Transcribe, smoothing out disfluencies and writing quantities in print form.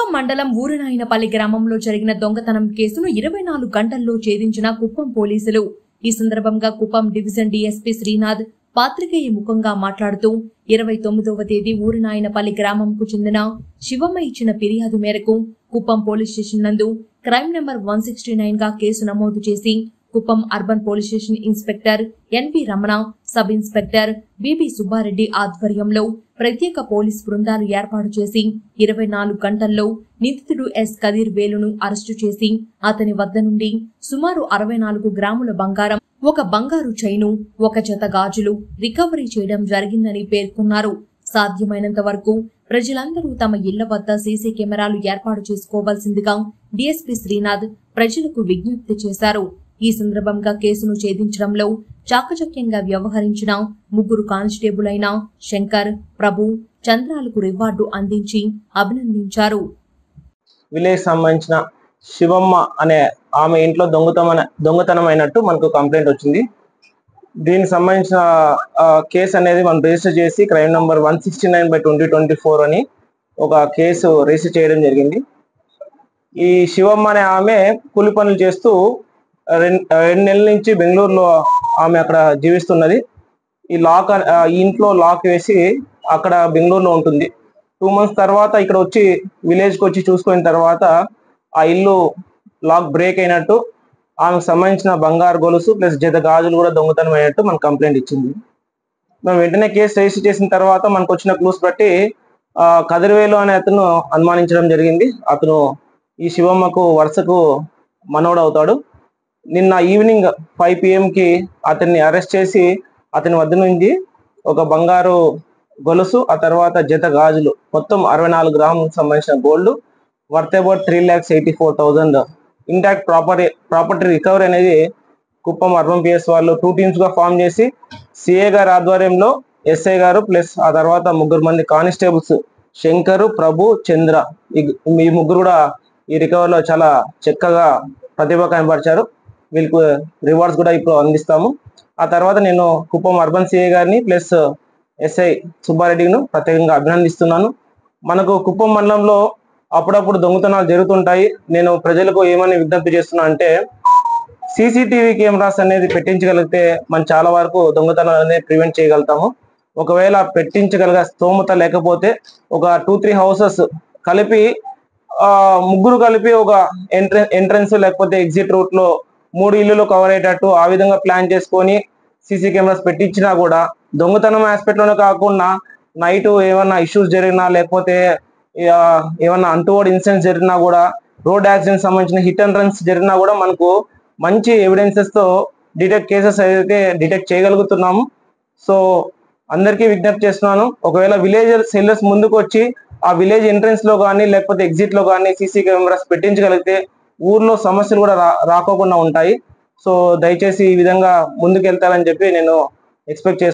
కుప్పం మండలం ఊరనాయనపల్లి గ్రామంలో జరిగిన దొంగతనం కేసును 24 గంటల్లో ఛేదించిన కుప్పం పోలీసులు. ఈ సందర్భంగా కుప్పం డివిజన్ డీఎస్పీ శ్రీనాథ్ పాత్రికేయ ముఖంగా మాట్లాడుతూ 29వ తేదీ ఊరనాయనపల్లి గ్రామంకు చెందిన శివమ్మ ఇచ్చిన ఫిర్యాదు మేరకు కుప్పం పోలీస్ స్టేషన్ నందు క్రైమ్ నెంబర్ 169 గా కేసు నమోదు చేసి Kuppam urban police station inspector NP Ramana, sub inspector BB Subbareddy ఆధ్వర్యంలో ప్రత్యేక పోలీస్ బృందాలు ఏర్పాటు చేసి 24 గంటల్లో నిందితుడు ఎస్ కదీర్ వేలును అరెస్టు చేసి అతని వద్ద నుండి సుమారు 64 గ్రాముల బంగారం, ఒక బంగారు చైను, ఒక జత గాజులు రికవరీ చేయడం జరిగిందని పేర్కొన్నారు. సాధ్యమైనంత వరకు ప్రజలందరూ తమ ఇళ్ల వద్ద సీసీ కెమెరాలు ఏర్పాటు చేసుకోవాల్సిందిగా డీఎస్పీ శ్రీనాథ్ ప్రజలకు విజ్ఞప్తి చేశారు. ఈ సందర్భంగా కేసును ఛేదించడంలో చాకచక్యంగా వ్యవహరించిన 3 కానిస్టేబుల్ అయిన శంకర్, ప్రభు, చంద్రాలకు రివార్డు అందించి అభినందించారు. విలేజ్ సంబంధించిన శివమ్మ అనే ఆమె ఇంట్లో దొంగతనం అయినట్టు మనకు కంప్లైంట్ వచ్చింది. దీనికి సంబంధించిన కేసు అనేది మనం రిజిస్టర్ చేసి క్రైమ్ నంబర్ 169/2024 అని ఒక కేసు రిజిస్టర్ చేయడం జరిగింది. ఈ శివమ్మ అనే ఆమె కూలి పనులు చేస్తూ 2 నెలల నుంచి బెంగళూరులో ఆమె అక్కడ జీవిస్తున్నది. ఈ ఇంట్లో లాక్ వేసి అక్కడ బెంగళూరులో ఉంటుంది. 2 months తర్వాత ఇక్కడ వచ్చి విలేజ్కి వచ్చి చూసుకున్న తర్వాత ఆ ఇల్లు లాక్ బ్రేక్ అయినట్టు, ఆమెకు సంబంధించిన బంగారు గొలుసు ప్లస్ జత గాజులు కూడా దొంగతనం అయినట్టు మనకు కంప్లైంట్ ఇచ్చింది. మేము వెంటనే కేసు రిజిస్టర్ చేసిన తర్వాత మనకు వచ్చిన క్లూస్ బట్టి కదిరివేలు అనే అతను అనుమానించడం జరిగింది. అతను ఈ శివమ్మకు వరుసకు మనవడు అవుతాడు. నిన్న ఈవినింగ్ 5 PM అతన్ని అరెస్ట్ చేసి అతని వద్ద నుంచి ఒక బంగారు గొలుసు, ఆ తర్వాత జత గాజులు, మొత్తం 64 గ్రాములకు సంబంధించిన gold worth about 3,84,000 intact property recovery అనేది కుప్పం అర్బన్ PS వాళ్ళు 2 teams గా ఫామ్ చేసి సిఏ గారి ఆధ్వర్యంలో ఎస్ఐ గారు ప్లస్ ఆ తర్వాత 3 మంది కానిస్టేబుల్స్ శంకరు, ప్రభు, చంద్ర, ఈ 3 కూడా ఈ రికవరీలో చాలా చక్కగా ప్రతిభ కనబరిచారు. వీళ్ళకు రివార్డ్స్ కూడా ఇప్పుడు అందిస్తాము. ఆ తర్వాత నేను కుప్పం అర్బన్ సిఏ గారిని ప్లస్ ఎస్ఐ సుబ్బారెడ్డిను ప్రత్యేకంగా అభినందిస్తున్నాను. మనకు కుప్పం మండలంలో అప్పుడప్పుడు దొంగతనాలు జరుగుతుంటాయి. నేను ప్రజలకు ఏమని విజ్ఞప్తి చేస్తున్నా అంటే, సీసీటీవీ కెమెరాస్ అనేది పెట్టించగలిగితే మనం చాలా వరకు దొంగతనాలు అనేది ప్రివెంట్ చేయగలుగుతాము. ఒకవేళ పెట్టించగలిగే స్తోమత లేకపోతే ఒక 2-3 హౌసెస్ కలిపి 3 కలిపి ఒక ఎంట్రన్స్ లేకపోతే ఎగ్జిట్ రూట్ లో 3 ఇల్లులు కవర్ అయ్యేటట్టు ఆ విధంగా ప్లాన్ చేసుకొని సీసీ కెమెరాస్ పెట్టించినా కూడా దొంగతనం ఆస్పెక్ట్ లోనే కాకుండా నైట్ ఏమన్నా ఇష్యూస్ జరిగినా లేకపోతే ఏమన్నా అంటువర్డ్ ఇన్సిడెంట్స్ జరిగినా కూడా, రోడ్ యాక్సిడెంట్ సంబంధించిన హిట్ అండ్ రన్స్ జరిగినా కూడా మనకు మంచి ఎవిడెన్సెస్ తో కేసెస్ అయితే డిటెక్ట్ చేయగలుగుతున్నాము. సో అందరికీ విజ్ఞప్తి చేస్తున్నాను, ఒకవేళ విలేజ్ సెల్లర్స్ ముందుకు వచ్చి ఆ విలేజ్ ఎంట్రన్స్ లో కానీ లేకపోతే ఎగ్జిట్ లో కానీ సీసీ కెమెరాస్ పెట్టించగలిగితే ఊర్లో సమస్యలు కూడా రాకోకుండా ఉంటాయి. సో దయచేసి ఈ విధంగా ముందుకు వెళ్తారని చెప్పి నేను ఎక్స్పెక్ట్ చేస్తున్నాను.